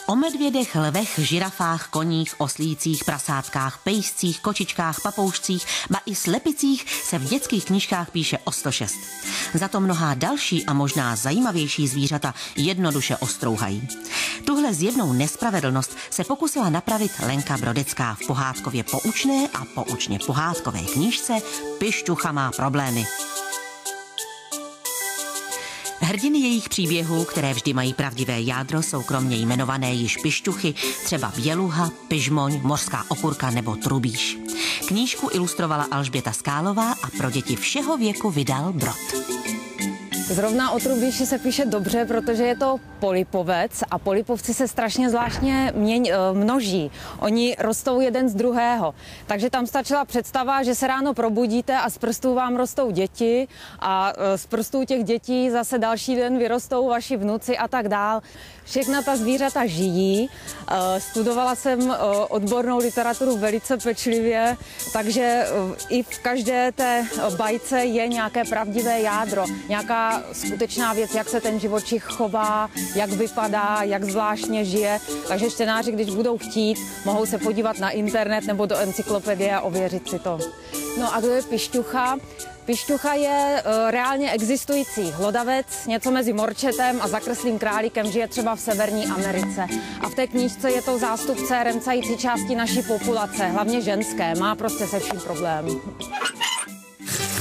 O medvědech, lvech, žirafách, koních, oslících, prasátkách, pejscích, kočičkách, papoušcích, ba i slepicích se v dětských knížkách píše o 106. Za to mnohá další a možná zajímavější zvířata jednoduše ostrouhají. Tuhle zjevnou nespravedlnost se pokusila napravit Lenka Brodecká v pohádkově poučné a poučně pohádkové knížce Pišťucha má problémy. Hrdiny jejich příběhů, které vždy mají pravdivé jádro, jsou kromě jmenované již pišťuchy třeba běluha, pyžmoň, mořská okurka nebo trubíš. Knížku ilustrovala Alžběta Skálová a pro děti všeho věku vydal Brod. Zrovna o trubíši se píše dobře, protože je to polypovec a polypovci se strašně zvláštně množí. Oni rostou jeden z druhého. Takže tam stačila představa, že se ráno probudíte a z prstů vám rostou děti a z prstů těch dětí zase další den vyrostou vaši vnuci a tak dál. Všechna ta zvířata žijí. Studovala jsem odbornou literaturu velice pečlivě, takže i v každé té bajce je nějaké pravdivé jádro, nějaká skutečná věc, jak se ten živočich chová, jak vypadá, jak zvláštně žije. Takže čtenáři, když budou chtít, mohou se podívat na internet nebo do encyklopedie a ověřit si to. No a kdo je pišťucha? Pišťucha je reálně existující hlodavec, něco mezi morčetem a zakreslým králíkem, žije třeba v Severní Americe. A v té knížce je to zástupce remcající části naší populace, hlavně ženské, má prostě se vším problém.